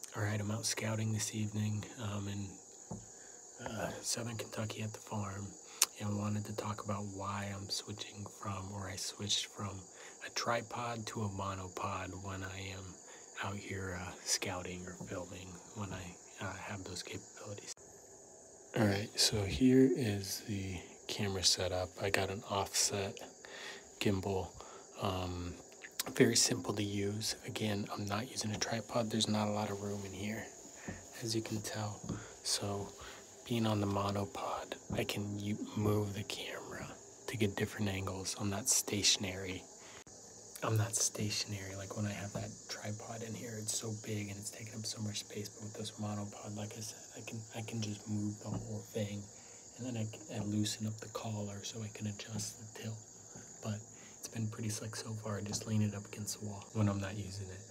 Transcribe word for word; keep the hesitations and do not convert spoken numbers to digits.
Alright, I'm out scouting this evening um, in uh, southern Kentucky at the farm, and wanted to talk about why I'm switching from, or I switched from a tripod to a monopod when I am out here uh, scouting or filming, when I uh, have those capabilities. Alright, so here is the camera setup. I got an offset gimbal. Um, very simple to use. Again, I'm not using a tripod. There's not a lot of room in here, as you can tell. So being on the monopod, I can move the camera to get different angles. I'm not stationary. I'm not stationary like when I have that tripod in here. It's so big and it's taking up so much space. But with this monopod, like I said, I can I can just move the whole thing, and then I, I loosen up the collar so I can adjust the tilt. But it's been pretty slick so far. I just lean it up against the wall when I'm not using it.